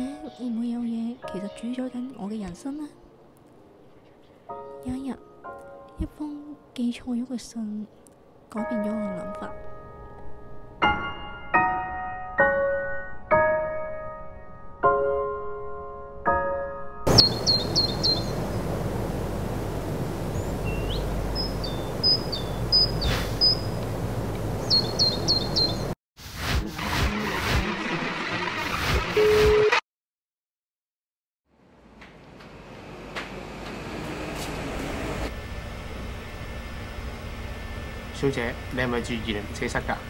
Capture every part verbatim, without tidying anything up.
會唔會有嘢其實主宰緊我嘅人生呢？有一日，一封寄錯咗嘅信，改變咗我嘅諗法。 小姐，你係咪住二零零四室㗎？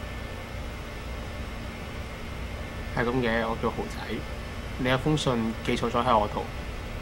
係咁嘅，我叫豪仔。你有封信寄錯咗喺我度。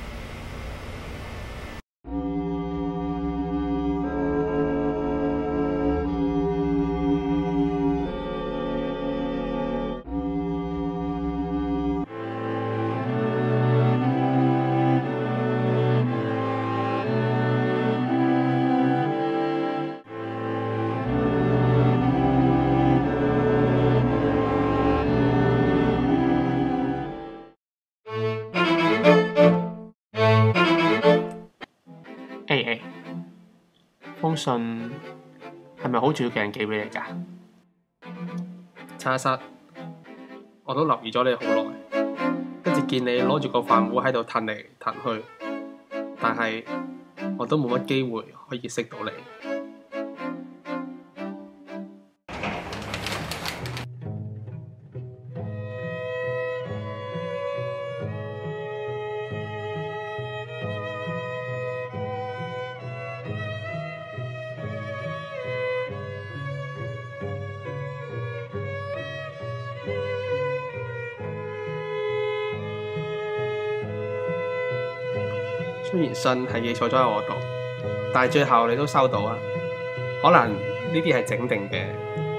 誒誒，封信係咪好重要嘅人寄俾你㗎？查實，我都留意咗你好耐，跟住見你攞住個飯壺喺度騰嚟騰去，但係我都冇乜機會可以識到你。雖然信係寄錯咗喺我度，但係最後你都收到啊。可能呢啲係整定嘅。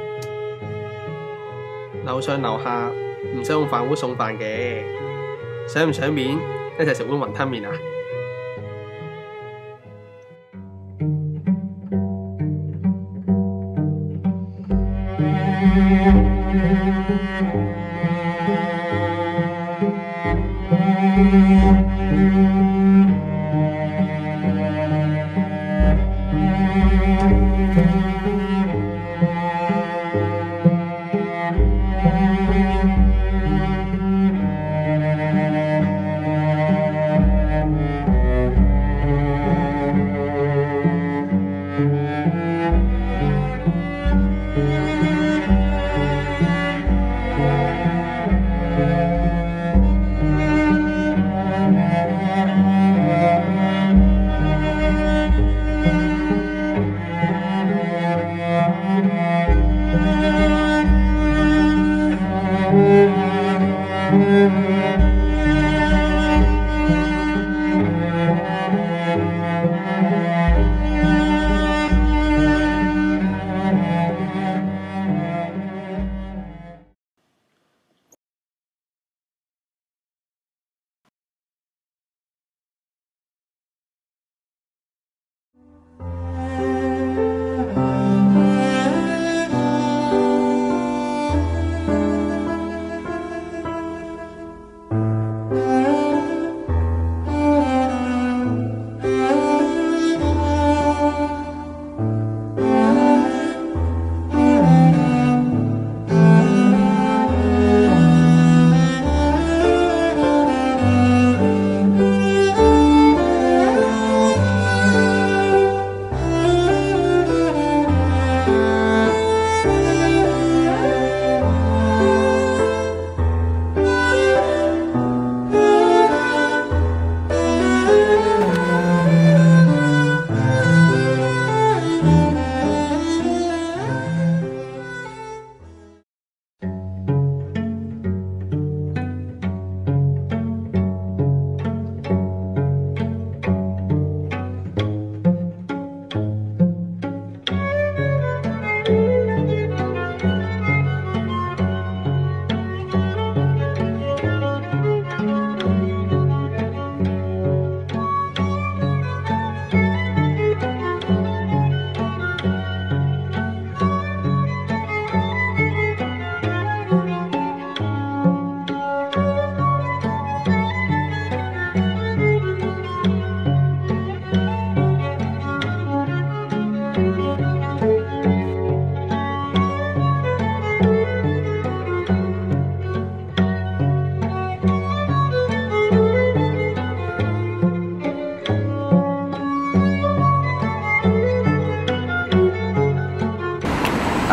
樓上樓下唔使用飯壺送飯嘅，想唔想面一齊食碗雲吞麵啊？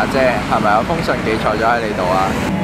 啫，係咪有封信記載咗喺你度啊？